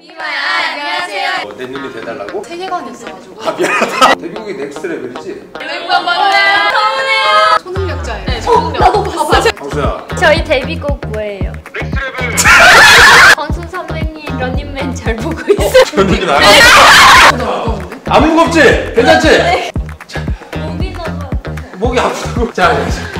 안녕하세요. 내 눈이 돼달라고? 세계관이 있어가지고. 아 미안하다. 데뷔곡이 넥스트 레벨이지? 멤버 맞네요. 서운해요. 초능력자예요. 네, 초능력. 나도 봤어. 광수야. 저희 데뷔곡 뭐예요? 넥스트 레벨. 건수 선배님 런닝맨 잘 보고 있어요. 저녁이 나가. 안 무겁지? 괜찮지? 네. 목이 너무 목이 아프다고? 자,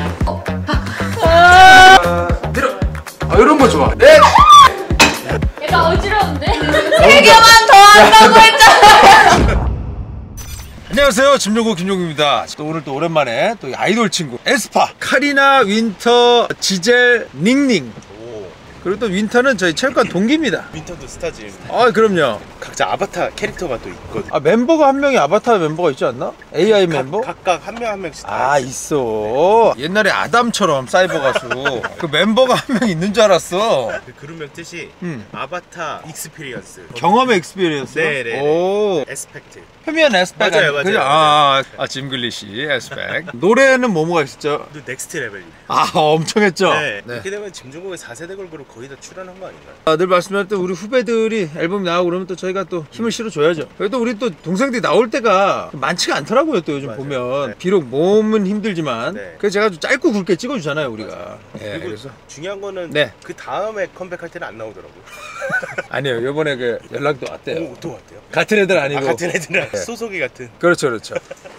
내려. 아 이런 거 좋아. 네. 얘가 어지러운데? 3개만 더 한다고 했잖아. 안녕하세요, 김종국 김종국입니다. 또 오늘 또 오랜만에 또 아이돌 친구 에스파 카리나, 윈터, 지젤, 닝닝. 그리고 또 윈터는 저희 체육관 동기입니다. 윈터도 스타즈. 아 그럼요. 각자 아바타 캐릭터가 또 있거든. 아 멤버가 한 명이 아바타 멤버가 있지 않나? AI 멤버? 각각 한 명 한 명씩 아 있어. 옛날에 아담처럼 사이버 가수 그 멤버가 한 명 있는 줄 알았어. 그 그룹명 뜻이 아바타 익스피리언스. 경험의 익스피리언스. 네네. 오. 에스펙트. 표면 에스펙. 맞아요. 아 짐글리시 에스펙. 노래는 뭐가 있었죠? 또 넥스트 레벨. 아 엄청 했죠. 네. 네. 이렇게 되면 짐종국의 4세대 걸그룹 거의 다 출연한 거 아닌가요? 늘 말씀드렸던 우리 후배들이 앨범 나오고 그러면 또 저희가 또 힘을 실어줘야죠. 그래도 우리 또 동생들이 나올 때가 많지가 않더라고요. 또 요즘 맞아요. 보면 네. 비록 몸은 힘들지만 네. 그래서 제가 좀 짧고 굵게 찍어주잖아요 우리가. 네, 그리고 그래서 중요한 거는 네. 그 다음에 컴백할 때는 안 나오더라고. 아니요 요번에 그 연락도 왔대요. 오, 또 왔대요. 같은 애들 아니고. 아, 같은 애들이랑 네. 소속이 같은. 그렇죠 그렇죠.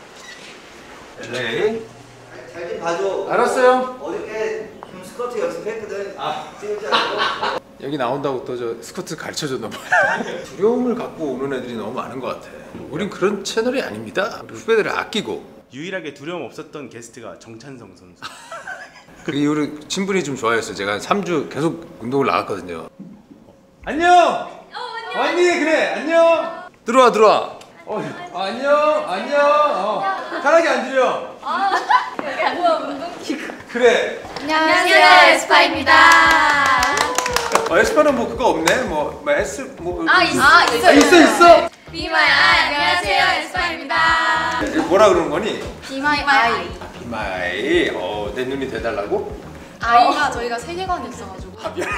네. 잘 좀 봐줘. 알았어요. 어저께 좀 스쿼트 연습했거든. 찍을 알고. 여기 나온다고 또 저 스쿼트 가르쳐줬나 봐요. 두려움을 갖고 오는 애들이 너무 많은 것 같아. 우린 그런 채널이 아닙니다. 우리 후배들을 아끼고. 유일하게 두려움 없었던 게스트가 정찬성 선수. 그 이후로 친분이 좀 좋아졌어요. 제가 3주 계속 운동을 나갔거든요. 안녕. 언니 그래 안녕. 들어와. 안녕. 편하게 앉으려. 뭐야 운동기구. 그래. 안녕하세요. 에스파입니다. 에스파는 뭐 그거 없네. 뭐 S 뭐. 있어. Be my eye. 안녕하세요. 에스파입니다. 뭐라 그러는 거니? Be my eye. 이마이. 내 눈이 돼달라고? 아이가 저희가 세계관이 있어가지고.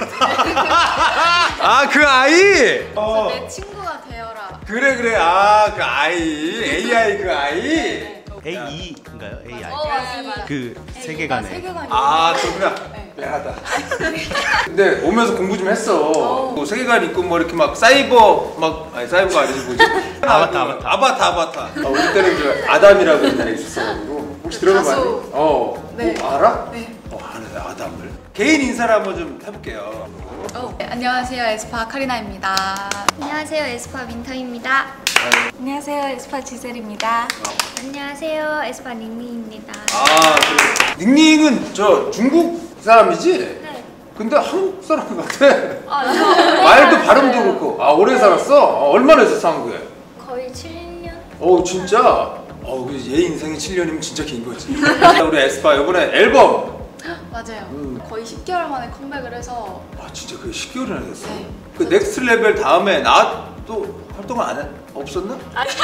아 그 아이. 내 친구가 되어라. 그래. 그 아이. AI 그 아이. AE인가요? AI. 맞습니다. 그 세계관에. 세계관이. 그렇구나. 미안하다. 근데 오면서 공부 좀 했어. 뭐 세계관 있고 뭐 이렇게 막 사이버 아니 사이버가 아니지 뭐지? 아바타. 우리 때는 저 아담이라고 옛날에 있었어가지고 혹시 들어봐봤니? 네. 뭐 알아? 네. 아는 아담을. 개인 인사를 한번 좀 해볼게요. 안녕하세요. 에스파 카리나입니다. 안녕하세요 에스파 윈터입니다. 안녕하세요. 에스파 지셀입니다. 안녕하세요 에스파 닝닝입니다. 그래. 닝닝은 저 중국 사람이지? 네. 근데 한국 사람 같아. 말도 발음도 그렇고. 오래 살았어? 얼마나 있었어 한국에? 거의 7년? 진짜? 얘 인생이 7년이면 진짜 긴 거지. 우리 에스파 이번에 앨범. 맞아요. 거의 10개월 만에 컴백을 해서. 진짜 그게 10개월이나 됐어? 네. 그 넥스트 레벨 다음에 나 또 활동을 안 해? 없었나?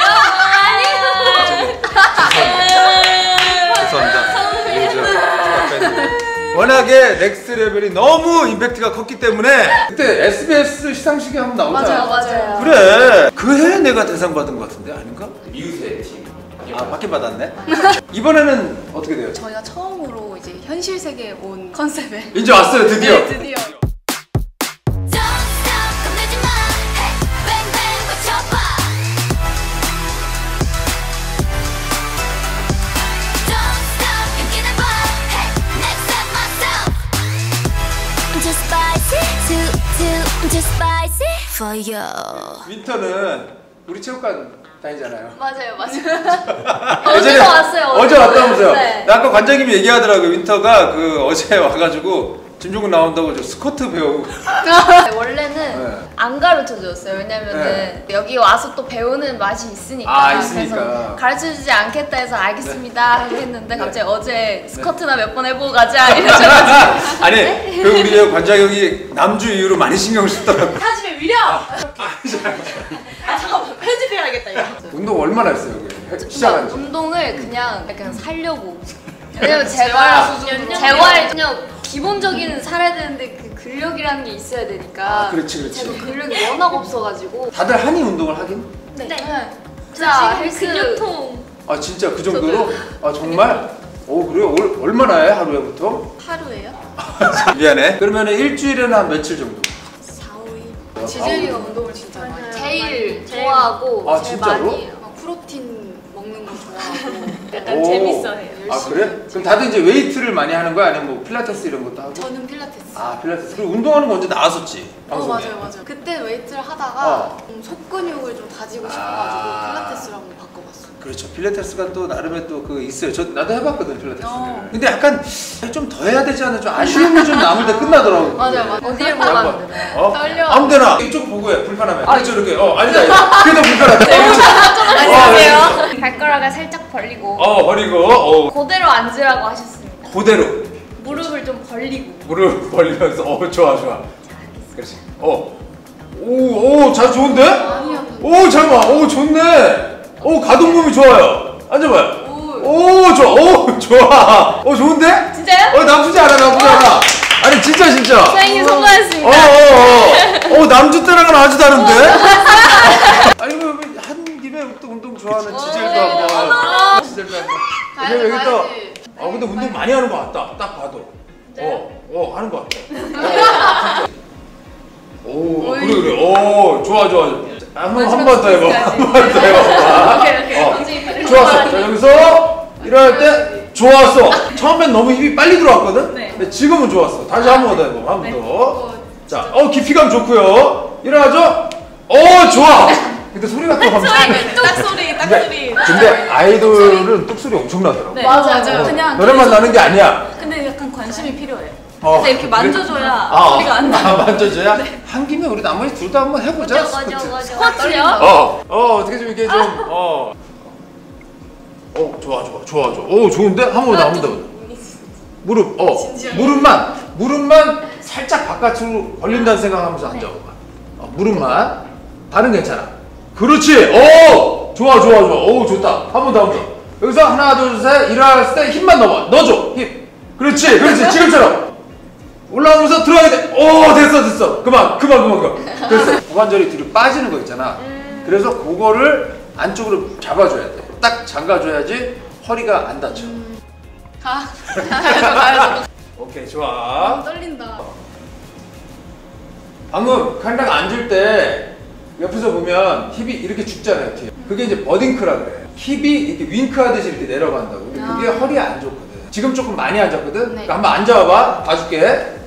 죄송합니다. 워낙에 넥스트 레벨이 너무 임팩트가 컸기 때문에 그때 SBS 시상식에 한번 나오잖아. 맞아요. 그래. 그 해에 내가 대상 받은 것 같은데 아닌가? 이웃의 팀. 받긴 받았네. 이번에는 어떻게 돼요? 저희가 처음으로 이제 현실 세계에 온 컨셉에 이제 왔어요 드디어. 네, 드디어. 윈터는 우리 체육관 다니잖아요. 맞아요. 예전에 왔어요. 어제 왔다면서요? 네. 나 아까 관장님이 얘기하더라고요. 윈터가 그 어제 와가지고 김종국 나온다고 저 스쿼트 배우고. 원래는 네. 안 가르쳐줬어요. 왜냐면은 네. 여기 와서 또 배우는 맛이 있으니까. 있으니까. 그래서 가르쳐주지 않겠다 해서 알겠습니다 하고 했는데 갑자기 어제 스쿼트나 몇 번 해보고 가자 네. 이러셔가지고. 아니 그 우리 관장 형이 남주 이후로 많이 신경 쓰더라고. 사집에 위력! 잠깐만 편집해야겠다 이거. 운동 얼마나 했어요? 시작한 지? 운동을 그냥 살려고. 왜냐면 재활 그냥 기본적인 살아야 되는데 근력이라는 게 있어야 되니까. 아, 그렇지. 제가 근력이 워낙 없어가지고. 다들 한이 운동을 하긴? 네. 자, 헬스 근육통. 아 진짜 그 정도로? 아 정말? 오 그래요? 얼마나 해 하루에 보통? 하루에요? 미안해. 그러면은 일주일에는 한 며칠 정도? 4, 5일. 지젤이가 운동을 진짜 많이 해요. 제일 좋아하고 아, 제일 진짜로? 많이 해요. 막 프로틴 먹는 거 좋아하고. 약간 오. 재밌어해요. 아 그래? 그럼 다들 이제 웨이트를 많이 하는 거야? 아니면 뭐 필라테스 이런 것도 하고? 저는 필라테스. 아 필라테스. 그리고 운동하는 거 언제 나왔었지? 방송에. 맞아요. 그때 웨이트를 하다가 어. 속근육을 좀 다지고 싶어가지고 필라테스로 한번 바꿔봤어요. 그렇죠. 필라테스가 또 나름의 또 그 있어요. 나도 해봤거든 필라테스를. 근데 약간 좀 더 해야 되지 않나? 좀 아쉬움이 좀 남을 때 끝나더라고. 맞아요. 어디를 보고 하면 되나요? 어? 떨려. 아무데나 이쪽 보고 해. 불편하면. 그렇죠 이렇게. 아니다. 그게 더 불편하다. 그렇죠. 안녕하세요. 발가락을 살짝 벌리고 버리고. 그대로 앉으라고 하셨습니다. 그대로. 무릎을 좀 벌리고. 무릎 벌리면서. 좋아. 그렇지. 잘 좋은데? 아니요. 잠깐만. 좋네. 가동범위 좋아요. 앉아봐요. 좋아. 좋은데? 진짜요? 나쁘지 않아. 아니 진짜. 사장님 성공했습니다. 남주 때랑은 아주 다른데? 아니 한 김에 또 운동 좋아하는 지젤도 한번. 지젤도 한번. 가야지. 근데 운동 많이 하는 것 같다. 딱 봐도. 하는 것 같아. 그래. 좋아. 한 번 더 해봐. 오케이. 좋았어. 자, 여기서 일어날 때 좋았어. 처음엔 너무 힘이 빨리 들어왔거든? 네. 근데 지금은 좋았어. 다시 한 번 더 해봐. 한 번 더. 자, 깊이감 좋고요. 일어나죠? 좋아. 근데 소리가 또 하면 딱소리. 근데 아이돌은 뚝소리 엄청나더라고. 네. 맞아요. 그냥 노래만 나는 게 아니야. 근데 약간 관심이 필요해요. 그래서 이렇게 만져줘야 소리가 안 나. 만져줘야? 한 김에 우리 나머지 둘 다 한번 해보자. 맞아. 스쿼트요? 어떻게 좀 이렇게 좀, 좋아. 좋은데? 한 번 더. 무릎, 무릎만 살짝 바깥으로 벌린다는 생각하면서 앉아봐. 무릎만. 다른 괜찮아. 그렇지. 좋아. 좋다. 한 번 더. 여기서 하나, 둘, 셋. 일어났을 때 힘만 넣어줘. 힘. 그렇지. 지금처럼. 올라오면서 들어가야 돼. 됐어. 그만. 됐어. 고관절이 뒤로 빠지는 거 있잖아. 그래서 그거를 안쪽으로 잡아줘야 돼. 딱 잠가줘야지 허리가 안 다쳐. 가야죠. 오케이, 좋아. 떨린다. 방금 카리나가 앉을 때 옆에서 보면 힙이 이렇게 죽잖아요, 뒤에. 그게 이제 버딩크라 그래. 힙이 이렇게 윙크하듯이 이렇게 내려간다고. 근데 그게 허리에 안 좋거든. 지금 조금 많이 앉았거든? 네. 그러니까 한번 앉아봐봐. 봐줄게.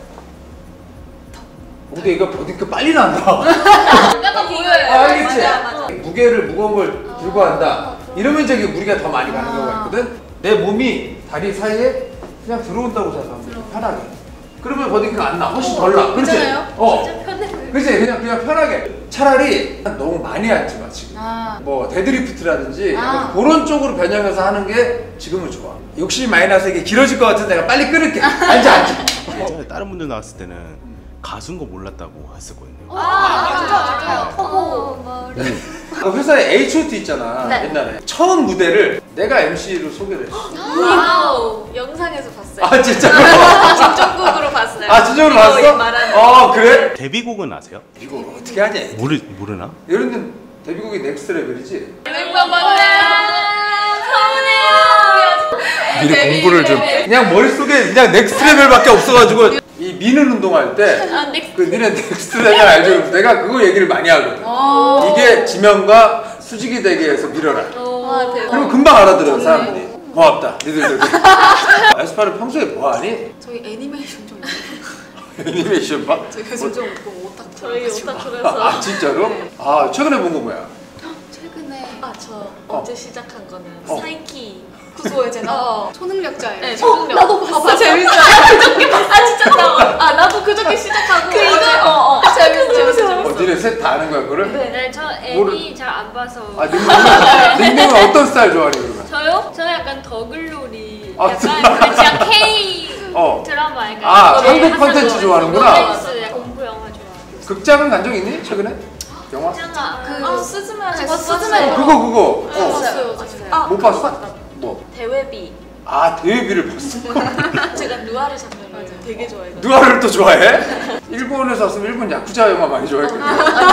근데 이거 버딩크 빨리 난다. 약간 보여요. 알겠지? 맞아. 무게를 무거운 걸 들고 한다. 이러면 저기 무리가 더 많이 가는 경우가 있거든? 내 몸이 다리 사이에 그냥 들어온다고 생각하면 돼. 편하게. 그러면 버딩크가 안 나. 훨씬 덜 나. 그렇지? 괜찮아요? 그렇지? 그냥 편하게. 차라리 너무 많이 앉지 마, 지금. 뭐 데드리프트라든지 약간 그런 쪽으로 변형해서 하는 게 지금은 좋아. 욕심이 많이 나서 이게 길어질 것 같은데 내가 빨리 끊을게. 앉아. 예전에 다른 분들 나왔을 때는 가수인 거 몰랐다고 했었거든요. 진짜. 그 회사에 H.O.T 있잖아. 네. 옛날에 처음 무대를 내가 MC로 소개를 했어. 와우. 영상에서 봤어요. 진짜로? 직접곡으로 봤어요. 진짜로 봤어? 그래? 데뷔곡은 아세요? 이거 어떻게 하냐? 모르나? 이런 데뷔곡이 넥스트 레벨이지? 미리 공부를 좀. 그냥 머릿속에 그냥 넥스트 레벨밖에 없어가지고 이 미는 운동할 때 니네 넥스트 레벨 알죠? 내가 그거 얘기를 많이 하거든. 이게 지면과 수직이 되게 해서 밀어라. 그리고 금방 알아들어요, 사람들이. 고맙다, 니들도. 에스파는 평소에 뭐하니? 저희 애니메이션 좀 애니메이션 봐? 저희 요즘 좀 오타쿠. 저희 오타쿠라서. 진짜로? 네. 최근에 본 거 뭐야? 최근에 저 어제 시작한 거는 사이키. 구소의 제나 초능력자예요. 네, 초능력. 나도 봤어. 재밌어요. 그저께 봤어. 진짜 나도 그저께 시작하고. 재밌어. 니네 셋 다 아는 거야, 그거를? 네, 저 애니 잘 안 봐서. 닉네임은 어떤 스타일 좋아하니, 그러면? 저요? 저는 약간 더글로리. 아, 약간 K 드라마 약간. 한국 콘텐츠 좋아하는구나. 로맨스, 약간 공부 영화 좋아하고. 극장은 간 적 있니? 최근에? 영화? 스즈메. 스즈메. 그거. 봤어요. 못 봤어? 뭐? 대회비. 아 데뷔를 봤어. 제가 누아르 장면을 되게 좋아해요. 누아를 또 좋아해? 일본에서 왔으면 일본 야쿠자 영화 많이 좋아했거든.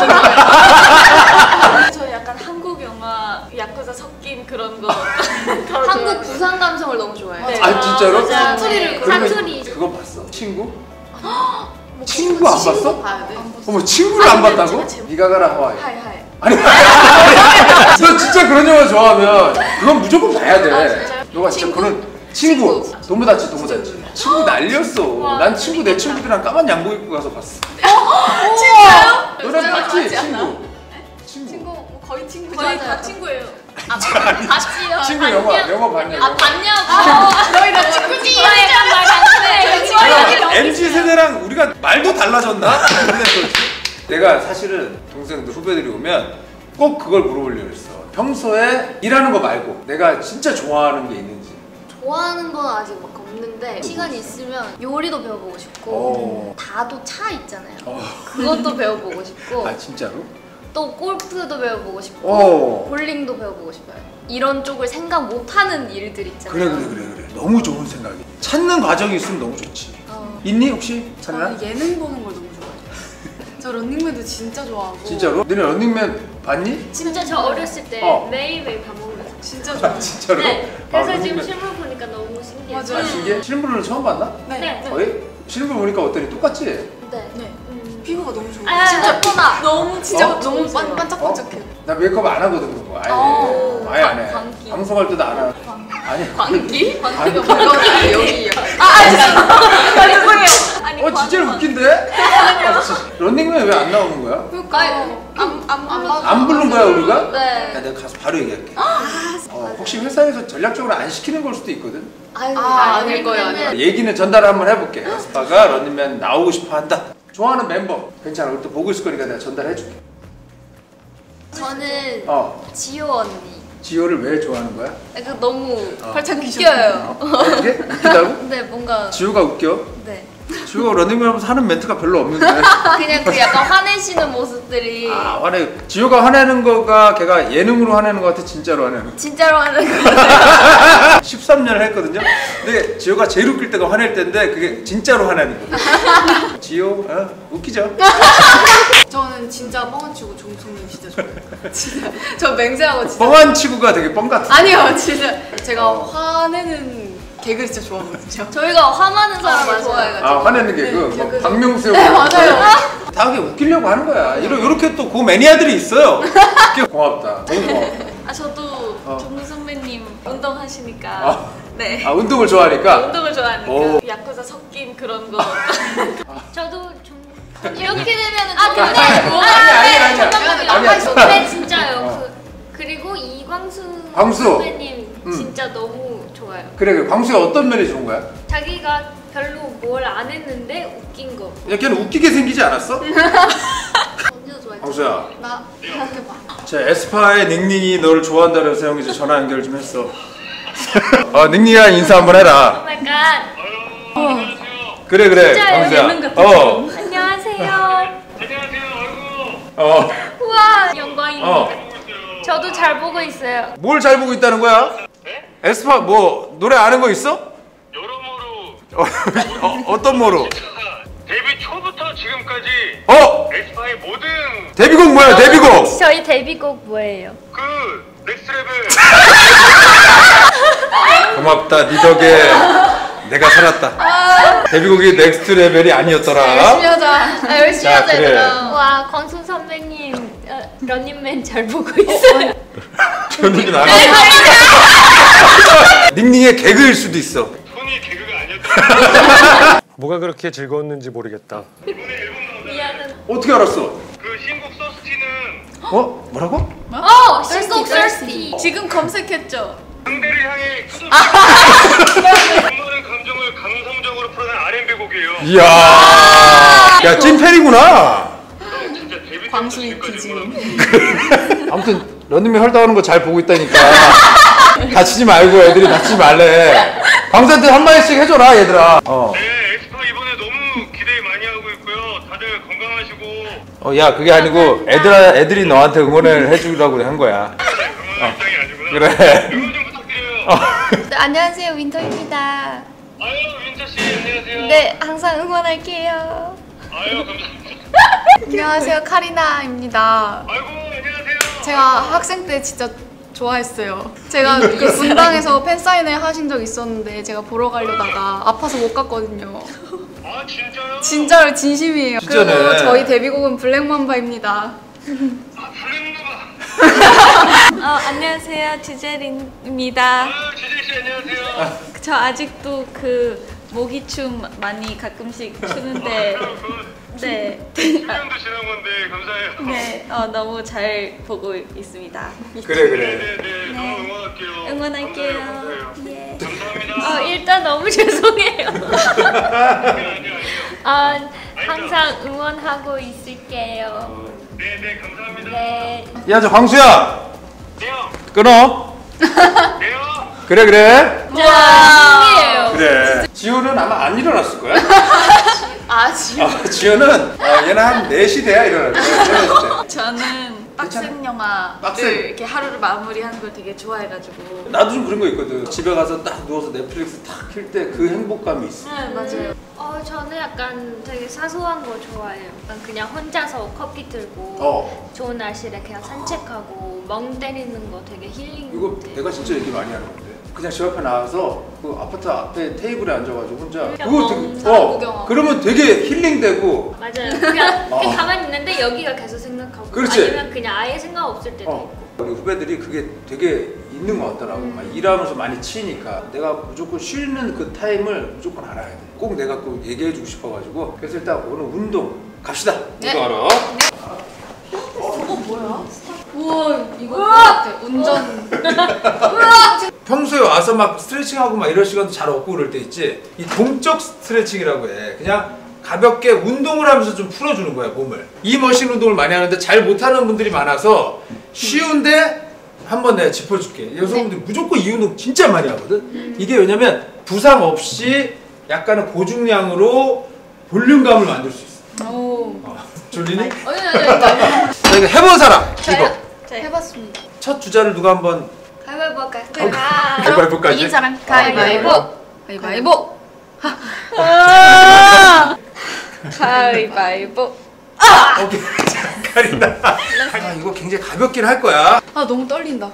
저 약간 한국 영화 야쿠자 섞인 그런 거. 한국 부산 감성을 너무 좋아해요. 네. 아 진짜로? 사투리를 그러면 사투리. 그거 봤어? 친구? 뭐 친구 안 봤어? 봐야 돼. 어머 친구를 안 봤다고? 네가 가라 하와이. 하이. 아니 너 진짜 그런 영화 좋아하면 그건 무조건 봐야 돼. 진짜요? 너가 진짜 그런 친구 도모다치 친구 난리였어. 난 친구 내 친구들이랑 까만 양복 입고 가서 봤어. 진짜요? 너는 봤지 맞지 않아? 친구. 뭐 거의 친구. 거의 다 다 친구예요. 봤지요. 친구 영화 봤냐고. 아 봤냐고. 너희 다 친구지. 말안 돼. MZ 세대랑 우리가 말도 달라졌나? 근데 내가 사실은 동생들 후배들이 오면 꼭 그걸 물어보려고 했어. 평소에 일하는 거 말고 내가 진짜 좋아하는 게 있는지. 좋아하는 건 아직 막 없는데 시간 있으면 요리도 배워보고 싶고 오. 다도 차 있잖아요. 그것도 배워보고 싶고 아 진짜로? 또 골프도 배워보고 싶고 오. 볼링도 배워보고 싶어요. 이런 쪽을 생각 못하는 일들 있잖아요. 그래. 너무 좋은 생각이야. 찾는 과정이 있으면 너무 좋지. 있니 혹시 찾나? 저는 예능 보는 걸 너무 좋아해요. 저 런닝맨도 진짜 좋아하고. 진짜로? 너네 런닝맨 봤니? 진짜 저 어렸을 때 매일매일 밥 먹으면서 진짜 좋아해요. 진짜로? 네. 그래서 아, 지금 런닝맨. 실물 보니까 너무 신기해요. 맞아요. 신기해? 실물을 처음 봤나? 네. 거의? 실물 보니까 어떠니? 똑같지? 네. 네. 피부가 너무 좋아요. 아, 진짜 예쁘다. 너무 진짜 어? 너무 좋으세요. 반짝반짝해요. 나 메이크업 안 하거든 그거. 아예. 아예 안 해. 광기. 방송할 때도 안 하. 아니. 광기? 광기. 광기 여기요. 아니 진짜 웃긴데? 런닝맨 왜 안 나오는 거야? 안 부른 거야 우리가? 네. 야, 내가 가서 바로 얘기할게. 혹시 회사에서 전략적으로 안 시키는 걸 수도 있거든? 아유, 아닐 거예요, 아니면은 얘기는 전달 한번 해볼게. 에스파가 런닝맨 나오고 싶어 한다. 좋아하는 멤버. 괜찮아. 우리 또 보고 있을 거니까 내가 전달해줄게. 저는 지효 언니. 지효를 왜 좋아하는 거야? 그 너무 팔짱 웃겨요. 어떻게? 웃기다고? 근데 뭔가 지효가 웃겨? 네. 지효가 런닝맨 하면서 하는 멘트가 별로 없는데. 그냥 그 약간 화내시는 모습들이 아 화내. 지효가 화내는 거가 걔가 예능으로 화내는 거 같아? 진짜로 화내는 거? 진짜로 하는 거. 13년을 했거든요. 근데 지효가 제일 웃길 때가 화낼 때인데 그게 진짜로 화내는 거예요. 지효 웃기죠? 저는 진짜 뻥안 치고 정성민 진짜 좋아해요. 진짜 저 맹세하고 진짜 뻥한 치구가 되게 뻥 같아. 아니요 진짜 제가 화내는 개그를 진짜 좋아하거든요. 저희가 화나는 사람을 좋아해가지고. 아 화내는 게 그 개그. 막 박명수 네 맞아요. 다 그게 웃기려고 하는 거야. 이렇게 또 그 매니아들이 있어요. 고맙다. 너무 고마워. 아 저도 정민 선배님 운동하시니까 아. 네 아 운동을 좋아하니까. 운동을 좋아하니까 오. 야쿠자 섞인 그런 거. 저도 좀 이렇게 되면은 근데 아니야. 근데 진짜요. 그리고 이광수 광수. 선배님 진짜 너무 좋아요. 그래 광수가 어떤 면이 좋은 거야? 자기가 별로 뭘 안 했는데 웃긴 거. 야 걔는 웃기게 생기지 않았어? 언니도 좋아해. 광수야. 나 이렇게 봐. 자 에스파의 닝닝이 너를 좋아한다 그래서 형이 이제 전화 연결 좀 했어. 닝닝이야 인사 한번 해라. 오 마이 갓. 그래 진짜요? 광수야. 안녕하세요. 어. 우와 영광입니다. 저도 잘 보고 있어요. 뭘 잘 보고 있다는 거야? 에스파 뭐 노래 아는 거 있어? 여러모로 어떤 모로? 데뷔 초부터 지금까지 에스파의 모든 데뷔곡 뭐야 데뷔곡? 저희 데뷔곡 뭐예요? 그 넥스트 레벨 고맙다 니 덕에 내가 살았다. 데뷔곡이 넥스트 레벨이 아니었더라. 열심히 하자. 열심히 자, 하자 그래. 얘들아. 와 광순 선배님 런닝맨 잘 보고 있어요. 저는 안 닝닝의 개그일 수도 있어. 손이 개그가 아니었다. 뭐가 그렇게 즐거웠는지 모르겠다. 미안해. 어떻게 알았어? 그 신곡 서스티는 뭐라고? 신곡 Thirsty. 지금 검색했죠. 상대를 향해 모든 감정을 감성적으로 풀어낸 R&B 곡이에요. 이야. 야 찐팬이구나. 진짜 데뷔 때부터 광수 지금까지 인기 지금. 아무튼 런닝맨 활동하는 거 잘 보고 있다니까. 다치지 말고 애들이 다치지 말래. 광수한테 한마디씩 해줘라 얘들아. 네, 에스파 이번에 너무 기대 많이 하고 있고요. 다들 건강하시고. 야 그게 아니고 애들이 너한테 응원을 해주려고 한 거야. 응원할 입장이 아니구나. 그래. 응원 좀 부탁드려요. 네, 안녕하세요. 윈터입니다. 아유, 윈터씨, 안녕하세요. 네, 항상 응원할게요. 아유, 감사합니다. 안녕하세요, 카리나입니다. 아이고, 안녕하세요. 제가 학생 때 진짜 좋아했어요. 제가 그 분당에서 팬사인회 하신 적 있었는데 제가 보러 가려다가 아파서 못 갔거든요. 아, 진짜요? 진짜로 진심이에요. 진짜네. 그리고 저희 데뷔곡은 블랙맘바입니다. 아, 블랙마바. 안녕하세요. 지젤입니다. 아, 지재씨, 안녕하세요. 저 아직도 그 모기춤 많이 가끔씩 추는데 네. 1년도 지난 건데, 감사해요. 네, 너무 잘 보고 있습니다. 그래. 네네네, 너무 응원할게요. 응원할게요. 감사해요. 예. 감사합니다. 일단 너무 죄송해요. 아니요. 항상 응원하고 있을게요. 네네, 감사합니다. 네. 야, 저 광수야. 네요. 끊어. 네요. 그래. 와, 그래. 지효는 아마 안 일어났을 거야. 지금 지효는 얘는 한 4시 돼야 일어날 거야. 저는 빡센 영화를 빡센. 이렇게 하루를 마무리하는 걸 되게 좋아해가지고. 나도 좀 그런 거 있거든. 집에 가서 딱 누워서 넷플릭스 탁 킬 때 그 행복감이 있어. 네, 맞아요. 저는 약간 되게 사소한 거 좋아해요. 약간 그냥 혼자서 커피 들고 좋은 날씨에 그냥 산책하고 멍 때리는 거 되게 힐링. 이거 내가 진짜 얘기 많이 하는 건데. 그냥 집 앞에 나와서 그 아파트 앞에 테이블에 앉아가지고 혼자 그거 되게 구경하고. 그러면 되게 힐링되고. 맞아요. 그냥 가만히 있는데 여기가 계속 생각하고 그렇지. 아니면 그냥 아예 생각 없을 때도 있고. 우리 후배들이 그게 되게 있는 것 같더라고. 막 일하면서 많이 치니까 내가 무조건 쉬는 그 타임을 무조건 알아야 돼. 꼭 내가 꼭 얘기해주고 싶어가지고. 그래서 일단 오늘 운동 갑시다. 네. 운동하러. 우와, 이거 같아. 운전. 평소에 와서 막 스트레칭하고 막 이럴 시간도 잘 없고 그럴 때 있지. 이 동적 스트레칭이라고 해. 그냥 가볍게 운동을 하면서 좀 풀어주는 거야, 몸을. 이 머신 운동을 많이 하는데 잘 못하는 분들이 많아서 쉬운데 한번 내가 짚어줄게. 여성분들이 무조건 이 운동 진짜 많이 하거든. 이게 왜냐면 부상 없이 약간의 고중량으로 볼륨감을 만들 수 있어. 오. 졸리니? 아니. 자, 이거 해본 사람 이거 해봤습니다. 첫 주자를 누가 한번 가위바위보 할까요? 가위바위보까지? 이긴 사람 가위바위보. 가위바위보. 가위바위보. 오케이. 가린다. 이거 굉장히 가볍긴 할 거야. 너무 떨린다.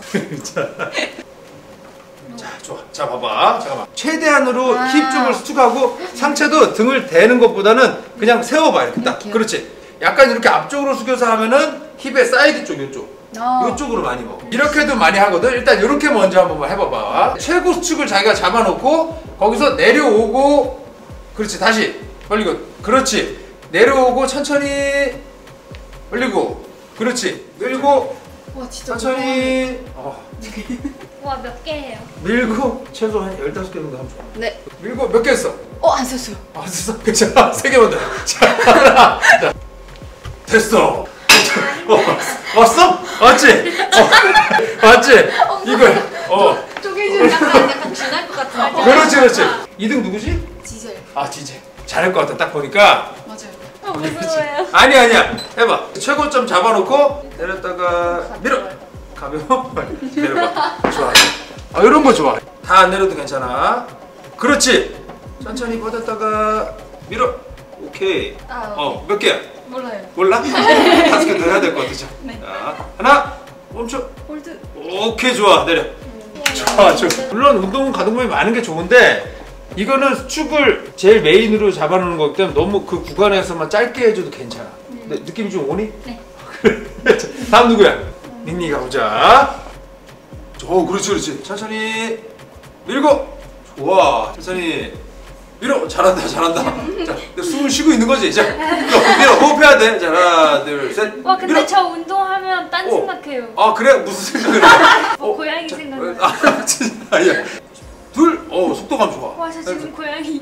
자, 좋아. 자, 봐봐. 잠깐만. 최대한으로 힙 쪽을 수축하고 상체도 등을 대는 것보다는 그냥 세워봐. 이렇게 딱. 이렇게요? 그렇지. 약간 이렇게 앞쪽으로 숙여서 하면은 힙의 사이드 쪽, 이쪽. 이쪽으로 많이 먹어. 이렇게도 많이 하거든. 일단 이렇게 먼저 한번 해봐봐. 최고 수축을 자기가 잡아놓고 거기서 내려오고, 그렇지. 다시 벌리고, 그렇지. 내려오고 천천히 벌리고, 그렇지. 밀고, 와, 진짜. 천천히. 와, 몇 개예요? 밀고 최소 한 15개 정도 하면 좋아. 네. 밀고 몇 개 했어? 안 썼어요. 됐어. 괜찮아. 3개만 더. 자, 하나. 자. 됐어. 왔어? 왔지? 왔지? 이거야. 쪼개지는 약간 쥐날 것 같은. 그렇지. 2등 누구지? 지젤. 지제. 잘할 것 같아. 딱 보니까. 맞아요. 무서워요. 아니야. 해봐. 최고점 잡아놓고 내렸다가 밀어. 가벼워. 내려봐. 좋아. 이런 거 좋아. 다 안 내려도 괜찮아. 그렇지. 천천히 뻗었다가 밀어. 오케이. 몇 개야? 몰라요. 몰라? 5개 더 해야 될 것 같아. 자, 하나, 멈춰. 홀드. 오케이, 좋아. 내려. 좋아. 물론 운동 가동범위 많은 게 좋은데 이거는 수축을 제일 메인으로 잡아놓는 거기 때문에 너무 그 구간에서만 짧게 해줘도 괜찮아. 근데 느낌이 좀 오니? 네. 자, 다음 누구야? 닝닝이 가보자. 그렇지. 천천히 밀고. 좋아. 천천히 밀어. 잘한다. 자, 숨을 쉬고 있는 거지. 자, 밀어. 호흡해야 돼. 자, 하나, 둘, 셋. 와, 근데 밀어. 저 운동하면 딴 생각해요. 그래? 무슨 생각을 해? 고양이 생각나. 진짜 아니야. 둘. 속도감 좋아. 와, 저 지금 고양이.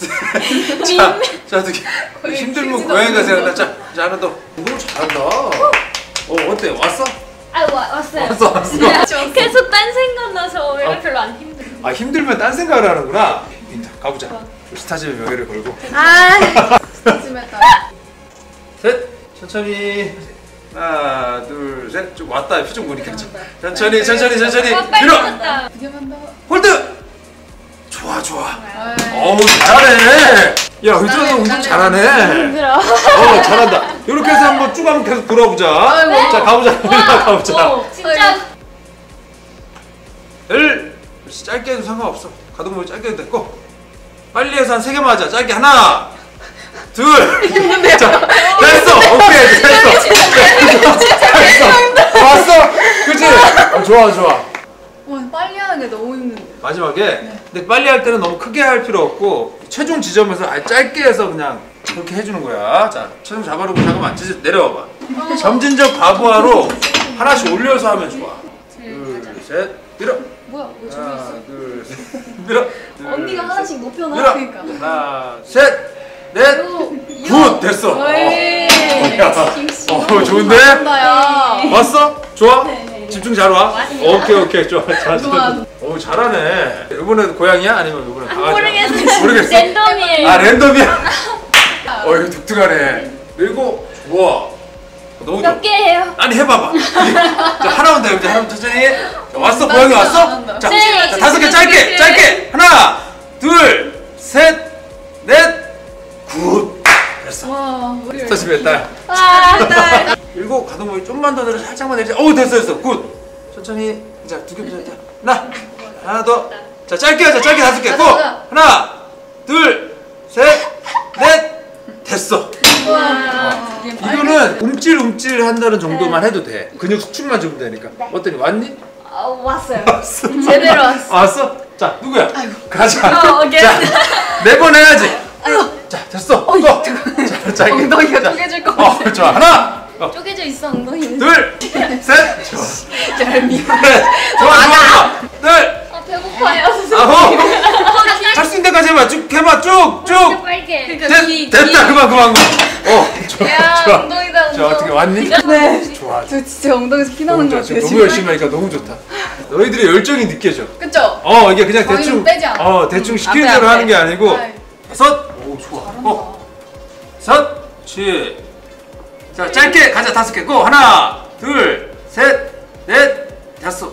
자, 힘들면 고양이가 생각나. 자, 하나 더. 운동 잘한다. 어때? 왔어? 왔어요. 왔어. 계속 딴 생각 나서 원래 별로 안 힘들어요. 힘들면 딴 생각을 하는구나. 가보자. 스타즈의 명예를 걸고. 스타즈메다. 셋. 천천히. 하나, 둘, 셋. 좀 왔다. 표정 보니까. 천천히. 와, 빨리 밀어. 왔다. 두개만 더. 홀드. 좋아 좋아. 어우 잘하네. 야 의준아 운동 잘하네. 잘한다. 이렇게 해서 한번 쭉 한번 계속 돌아보자. 자 가보자. 가보자. 진짜 짧게 해도 상관없어. 가동범위 짧게 해도 됐고 빨리 해서 한 3개 맞아. 짧게 하나 둘. 자 됐어. 오케이 됐어. 왔어. 그치? 좋아 좋아. 와 빨리 하는 게 너무 힘든데. 마지막에 근데 빨리 할 때는 너무 크게 할 필요 없고 최종 지점에서 아예 짧게 해서 그냥 그렇게 해주는 거야. 자 최종 잡아놓고 잠깐만 내려와봐. 점진적 과부하로 하나씩 올려서 하면 좋아. 둘 셋 밀어. 뭐야 왜 저기 있어? 하나 둘 셋 밀어. 언니가 하나씩 높여놔. 밀어. 그러니까. 하나 셋 넷 굿 됐어. 좋은데? 왔어? 좋아? 집중 잘 와? 오케이 좋아. 잘하네. 이번에 고양이야? 아니면 이번에 강아지야? 모르겠어. 랜덤이에요. 아 랜덤이야? 이거 독특하네. 그리고 좋아. 너무 좋아. 몇 개 해요? 아니 해봐봐. 자 하나만 더 해보자. 하나만 천천히. 자, 왔어 고양이 왔어? 자, 네. 자 5개 짧게. 하나 둘 셋 넷 굿. 됐어. 와 스타시 몇 달? 일곱 가동범위 좀만 더 내려 살짝만 내리자. 됐어 굿. 천천히. 자 2개 자 하나 더. 자 짧게 하자. 짧게 5개 고. 하나 둘 셋 넷 됐어. 이거는 움찔 한다는 정도만 해도 돼. 근육 수축만 주면 되니까. 어떠니? 왔니? 왔어요. 왔어. 제대로 왔어. 왔어? 자 누구야? 가자. 오케이. 자 4번 해야지. 자 됐어. 자 짧게. 엉덩이가 쪼개질 것 같아. 좋아. 하나 쪼개져 있어 엉덩이는. 둘 셋. 좋아. 얄미워. 좋아. 둘 배고파요. 아홉. 할 수 있는 데까지 해봐. 쭉 해봐. 쭉. 빨개. 됐다. 그만. 좋아. 엉덩이다. 자 어떻게 왔니? 네. 좋아. 저 진짜 엉덩이에서 피나는 것 같아요. 너무 열심히 하니까 너무 좋다. 너희들의 열정이 느껴져. 그쵸? 이게 그냥 대충 빼지 않아. 대충 시키는 앞에, 대로 하는 게 아니고. 아이. 섯. 오 좋아. 섯. 치. 자 짧게 가자. 5개 고. 하나 둘 셋 넷 됐어.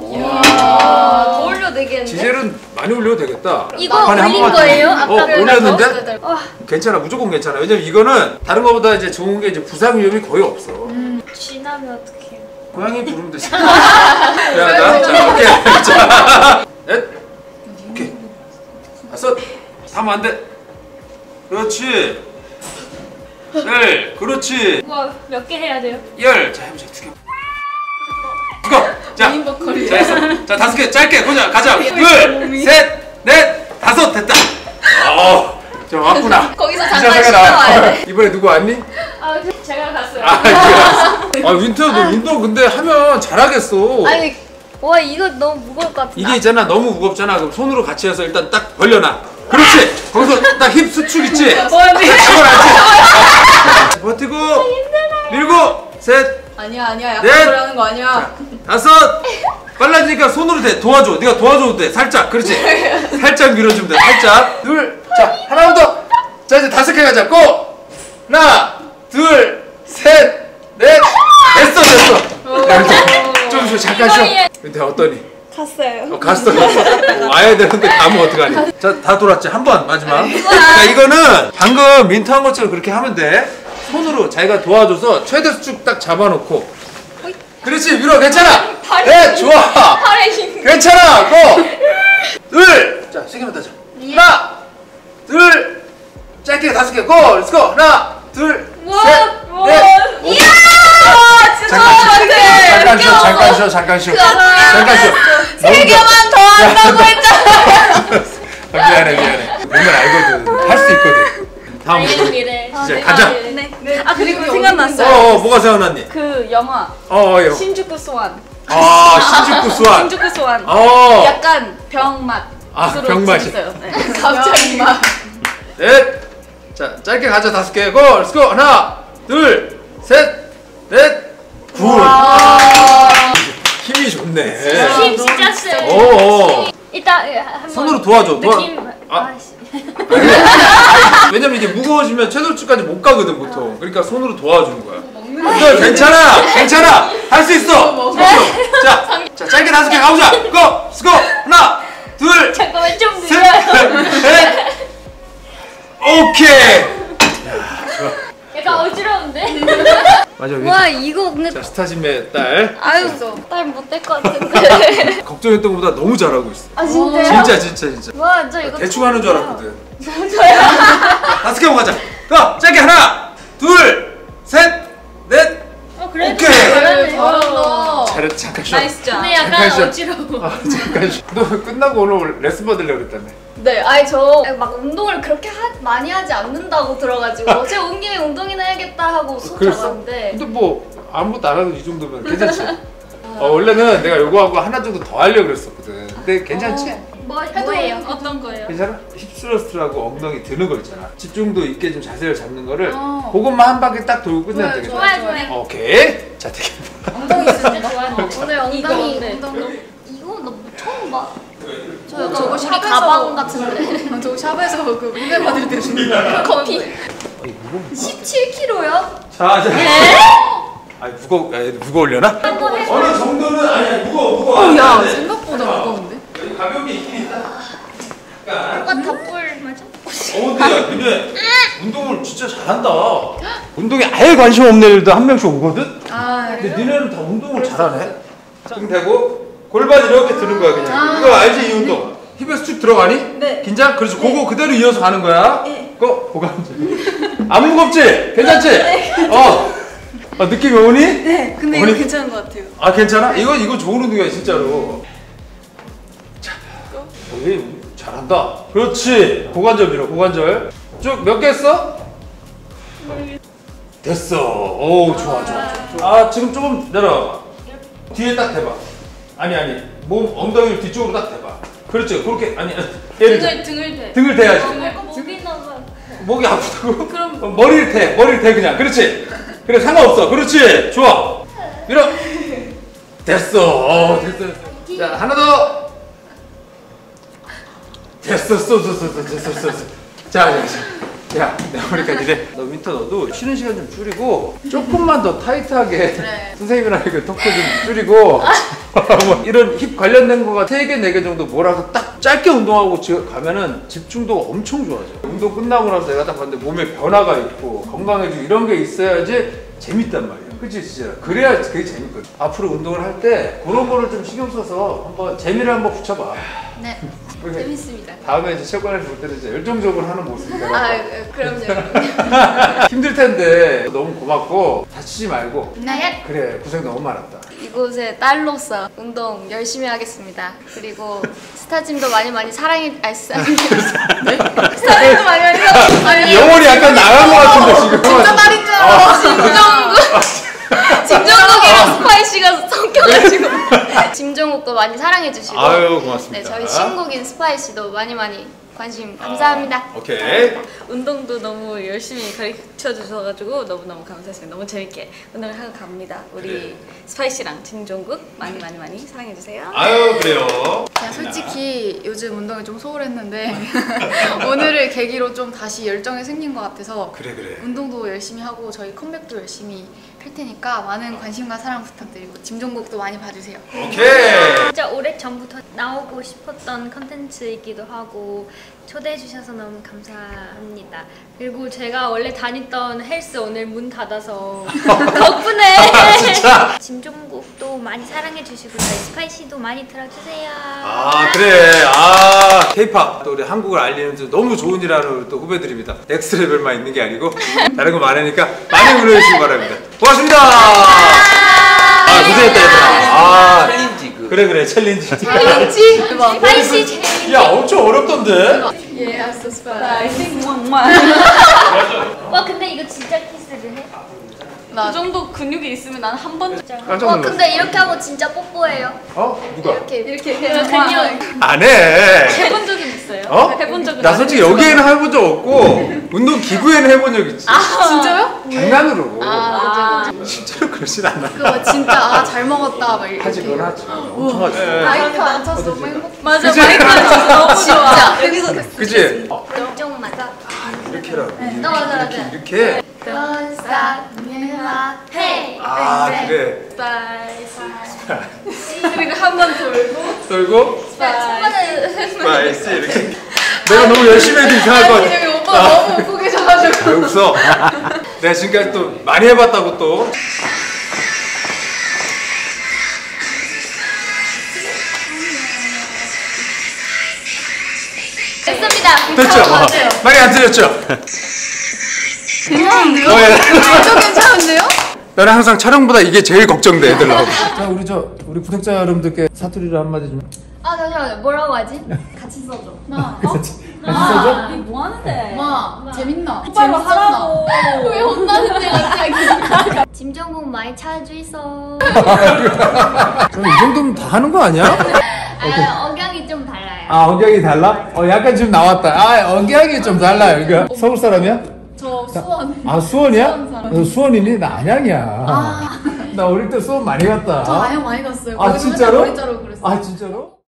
더 올려 되겠는데? 지젤은 많이 올려도 되겠다. 이거 판에 한 올린 번만 거예요? 더. 아까 올렸는데? 괜찮아. 무조건 괜찮아. 왜냐면 이거는 다른 거보다 이제 좋은 게 이제 부상 위험이 거의 없어. 지나면 어떡해요? 고양이 부르면 되지. 미안하다. 자, 오케이. 자, 넷. 오케이. 5. 하면 안 돼. 그렇지. 1. 그렇지. 우와, 몇 개 해야 돼요? 10. 자, 해보자. 2개. 이거. 자. 메인 보컬이야. 자, 했어. 자, 5개. 짧게. 보자. 가자. 둘, 셋, 넷, 5. 됐다. 저 왔구나. 거기서 진짜 잠깐 생각 쉬다 와야 나와. 돼. 이번에 누구 왔니? 제가 갔어요. 윈터 너 운동 근데 하면 잘하겠어. 아니, 와 이거 너무 무거울 것 같은데. 이게 있잖아. 너무 무겁잖아. 그럼 손으로 같이 해서 일단 딱 벌려놔. 그렇지. 거기서 딱 힙 수축 있지. 잡아놨지. 버티고. 밀고. 셋. 아니야 약간 넷. 소리 하는 거 아니야. 5. 빨라지니까 손으로 돼. 도와줘. 네가 도와줘도 돼. 살짝. 그렇지. 살짝 밀어주면 돼. 살짝. 둘. 자 하나 더. 자 이제 5개 가자. 고. 하나 둘 셋 넷. 됐어. 좀 잠깐 쉬어. 근데 어떠니? 갔어요. 갔어. 와야 되는데 가면 어떡하니? 자, 다 돌았지. 한 번 마지막. 자, 이거는 방금 민트 한 것처럼 그렇게 하면 돼. 손으로 자기가 도와줘서 최대 수축 딱 잡아놓고. 그렇지, 밀어. 괜찮아. 네, 좋아. 괜찮아. 고. 둘. 자, 3개만 따자. 하나, 둘. 짧게 5개. 고. 렛츠고. 하나, 둘, 셋, 넷. 이야! 잠깐 쉬어. 3개만 더 한다고 했잖아. 미안해. 보면 알거든. 할 수 있거든. 다음 미래. 이제 가자. 네. 아 그리고 생각났어요. 뭐가 생각났니? 그 영화 요. 신주쿠 소환. 신주쿠 수완. 신주쿠 소환. 약간 병맛. 병맛이. 네. 갑자기 막. 넷. 자, 짧게 가자. 5개. 고. 렛츠고. 하나, 둘, 셋, 넷. 굿. 힘이 좋네. 힘 진짜 세. 이따 한번 손으로 도와줘. 느낌. 왜냐면 이게 무거워지면 최소치까지 못 가거든 보통. 그러니까 손으로 도와주는 거야. 괜찮아. 할 수 있어. 자, 짧게 5개 가보자. 고, 스고. 하나, 오케이. 약간 어지러운데? 맞아. 와 이거 근데 자, 스타짐의 딸. 아유 딸 못될 것 같은데. 걱정했던 것보다 너무 잘하고 있어. 아 진짜요? 진짜. 와 저 이거 대충 하는 줄 알았거든. 저요? 다섯 개 하고 가자. 자, 짧게 하나, 둘, 셋, 넷. 그래. 오케이. 잘한다. 잘했. 잠깐 쉬어. 나이스 점. 근데 약간 잠깐 쉬어. 어지러워. 잠깐 쉬어. 너 끝나고 오늘 레슨 받으려고 그랬다며. 네, 아니 저 막 운동을 그렇게 많이 하지 않는다고 들어가지고 제가 온 김에 운동이나 해야겠다 하고 수업 그랬어? 잡았는데 근데 뭐 아무것도 안 해도 이 정도면 괜찮지? 원래는 내가 요거하고 하나 정도 더 하려고 그랬었거든. 근데 괜찮지? 뭐예요? 어떤 거예요? 괜찮아? 힙스러스트라고 엉덩이 드는 거 있잖아. 집중도 있게 좀 자세를 잡는 거를 그것만 한 바퀴 딱 돌고 끝내면 되겠다. 좋아요. 오케이. 자, 되게. 엉덩이 진짜 좋아하는데. 오늘 엉덩이 이거 너 처음 봐. 저거 우리 가방 같은데 저 샵에서 그 문대 받을 때 주는 거. 커피 17kg요? 자. 아니 무거우려나? 어느 정도는 아니야. 무거워. 야 생각보다 무거운데? 여기 가벼움이 있긴 있다. 뭔가 닭불 맞아? 근데 야, 근데 운동을 진짜 잘한다. 운동에 아예 관심 없는 애들도 한 명씩 오거든? 근데 니네는 다 운동을 잘하네? 등 대고 골반 이렇게 드는 거야 그냥. 이거 알지 이 운동? 힙에서 쭉 들어가니? 네. 긴장? 그렇지. 그거 그대로 이어서 가는 거야. 그거 고관절. 안 무겁지? 괜찮지? 느낌이 오니? 네, 근데 오니? 이거 괜찮은 것 같아요. 아 괜찮아? 이거 좋은 운동이야 진짜로. 자, 잘한다. 그렇지. 고관절 밀어. 고관절. 쭉 몇 개 했어? 됐어. 오 좋아. 아 지금 조금 내려와봐. 뒤에 딱 대봐. 아니 몸 엉덩이를 뒤쪽으로 딱 대봐. 그렇죠. 그렇게 아니 등을 대야지. 목이 나가. 목이 아프다고? 그럼 머리를 대 그냥. 그렇지. 그래 상관없어. 그렇지. 좋아. 밀어. 됐어. 됐어. 자 하나 더. 됐어. 자. 야, 내가 보니까 이제 너 윈터 너도 쉬는 시간 좀 줄이고 조금만 더 타이트하게 선생님이랑 이렇게 토크 좀 줄이고 뭐 이런 힙 관련된 거가 3개, 4개 정도 몰아서 딱 짧게 운동하고 가면은 집중도가 엄청 좋아져. 운동 끝나고 나서 내가 딱 봤는데 몸에 변화가 있고 건강해지고 이런 게 있어야지 재밌단 말이야. 그치 진짜. 그래야 그게 재밌거든. 앞으로 운동을 할 때 그런 거를 좀 신경 써서 한번 재미를 한번 붙여봐. 네, 재밌습니다. 다음에 이제 체육관에서 볼 때는 이제 열정적으로 하는 모습. 그럼요. 힘들 텐데 너무 고맙고 다치지 말고. 네. 그래 고생 너무 많았다. 이곳의 딸로서 운동 열심히 하겠습니다. 그리고 스타짐도 많이 사랑해. 스타짐도 많이 사랑해. 영혼이 약간 나간 것 같은데 지금. 진짜 딸인 줄 알아. 짐정국이랑 스파이시가 섞여가지고 짐정국도 많이 사랑해주시고 아유 고맙습니다. 네, 저희 친구인 스파이시도 많이 관심 감사합니다. 오케이. 운동도 너무 열심히 가르쳐 주셔가지고 너무너무 감사했습니다. 너무 재밌게 운동을 하고 갑니다. 우리 스파이시랑 짐종국 많이 사랑해주세요. 아유 그래요. 그냥 솔직히 요즘 운동이 좀 소홀했는데 오늘을 계기로 좀 다시 열정이 생긴 것 같아서 그래. 운동도 열심히 하고 저희 컴백도 열심히 할 테니까 많은 관심과 사랑 부탁드리고 짐종국도 많이 봐주세요. 오케이. 진짜 오래 전부터 나오고 싶었던 컨텐츠이기도 하고 초대해 주셔서 너무 감사합니다. 그리고 제가 원래 다니던 헬스 오늘 문 닫아서 덕분에 짐종국도 많이 사랑해 주시고 저희 스파이시도 많이 들어주세요. 아 그래. K-팝 또 우리 한국을 알리는 너무 좋은 일하는 또 후배들입니다. 넥스트 레벨만 있는 게 아니고 다른 거 많으니까 많이 응원해 주시기 바랍니다. 고맙습니다. 고생했다 얘들아. 챌린지 그래 챌린지. 스파이시 챌린지. 야 엄청 어렵던데. 와 근데 이거 진짜 키스를 해? 그 정도 근육이 있으면 난 한 번. 깜짝 놀랐어. 근데 이렇게 하고 진짜 뽀뽀해요. 누가? 이렇게 근육. 안 해. 해본 적은 있어요. 해본 적은 나 솔직히 여기에는 해본 적 없고 운동 기구에는 해본 적 있지. 진짜요? 장난으로. 그죠. 실제로 그러진 않아. 그거 진짜 잘 먹었다 막 이렇게. 하지 그건 하지. 엄청 하지. 마이크 안 찼어 너무 행복해. 맞아, 마이크 너무 좋아. 여기서 그치? 좀 맞아. 이렇게 해라. 맞아. 이렇게. 해. 그래. 그리고 한 번 돌고 돌고. 초반에 스파이스 이렇게. 내가 너무 열심히 해도 이상할 것 같아. 오빠 너무 웃고 계셔가지고. 왜 웃어? 내가 지금까지 또 많이 해봤다고 또. 됐습니다. 됐죠? 많이 안 틀렸죠? 괜찮은데요? 예. 진짜 괜찮은데요? 나는 항상 촬영보다 이게 제일 걱정돼, 애들 나오고. 자, 우리 구독자 여러분들께 사투리로 한마디 좀. 아 잠시만요. 뭐라고 하지? 같이 써줘. 같이 써줘? 뭐 하는데? 마 재밌나? 오빠로 하라고. 왜 혼나는데 갑자기? 짐정국 많이 찾아주이소. 그럼 이 정도면 다 하는 거 아니야? 아, 억양이 좀 달라요. 아, 억양이 달라? 약간 지금 나왔다. 아, 억양이 좀 달라요. 이거 서울 사람이야? 저 수원. 아, 수원이야? 수원 사람. 너 수원이니? 나 안양이야. 나 어릴 때 수원 많이 갔다. 저 안양 많이 갔어요. 아, 거기서 맨날 진짜로? 머리 자르고 그랬어요. 아, 진짜로?